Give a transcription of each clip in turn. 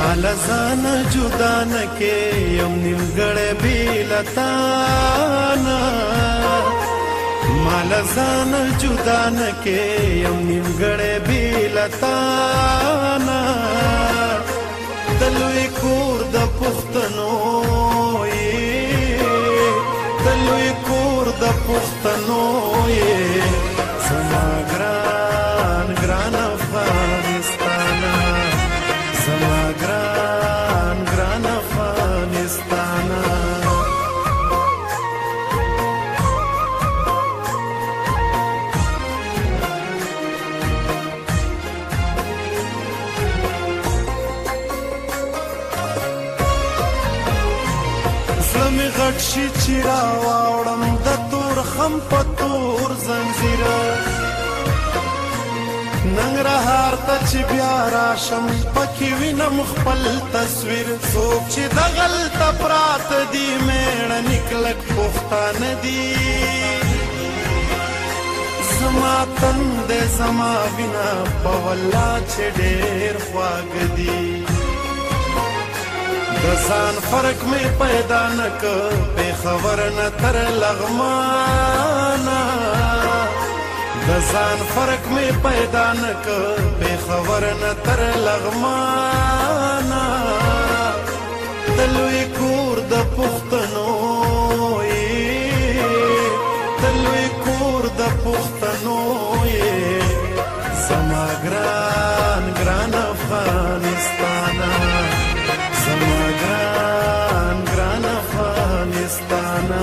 مال ځان جدا نه کې یم نیمګړی بې له تانه مال ځان جدا نه کې یم نیمګړی بې له تانه د لوی کور د پښتنو د لوی کور د پښتنو زما ګران ګران افغانستانه زما ګران ګران افغانستانه زړه مې غټ شي چې راواوړم د تور خم په تور زنځیره ننګرهار ته چې بیا راشم پکې وینم خپل تصویر څوک چې دغلته پراته دي میړني کلک پښتانه دي زما تن دی زما وینه په والله چې ډېر خواږه دي د ځان فرق مې پیدا نه که پېښور نه تر لغمانه د ځان فرق مې پیدا نه که پېښور نه تر لغمانه د لوی کور د پښتنو د لوی کور د پښتنو زما ګران ګران افغانستانه زما ګران ګران افغانستانه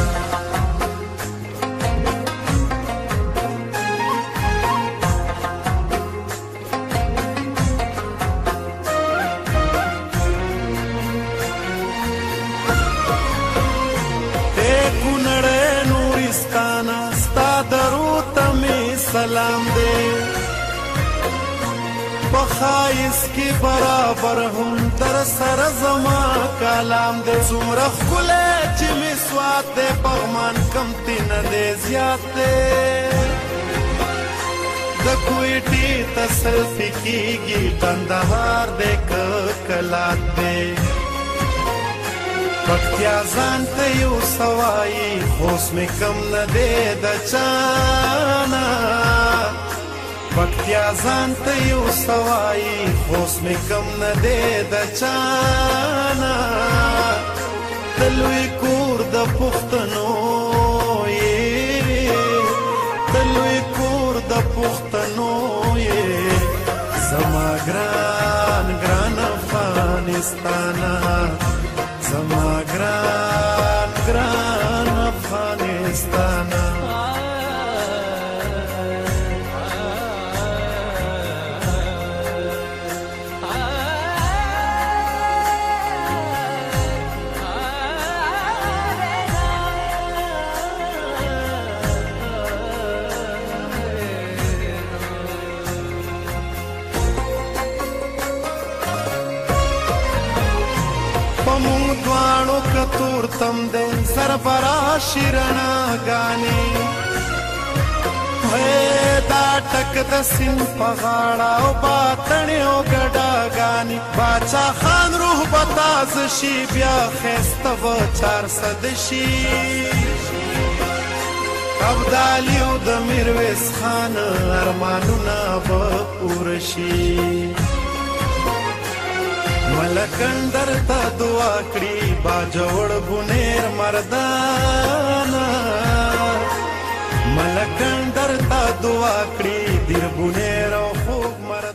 سلام دے بخایس کی برابر هم در سر زما کلام دے څومره ښکلی چې مې سوات دی پغمان کمتی نه دی زیات دی د کویټې ته سلفي کېږي کندهار دی که کلات دی پکتیا ځان ته یو سوایي خوست مې کم نه دی د چانه پکتیا ځان ته یو سوایي خوست مې کم نه دی د چانه د لوی کور د پښتنو د لوی کور د پښتنو زما ګران ګران افغانستانه زما ګران ګران افغانستانه تور تم دے سرفراشی رڼاګانې دا ټک د سیند په غاړه او باطنې او ګډاګانې باچا خان روح به تازه شي بیا ښایسته به 400 شي ابدالي او د میرویس خان ارمانونه به پوره شي ملکندر ته دعا کړي باجوړ بونیر مردانه ملکندر ته دعا کړي دیر بونیر او خوږ مردانه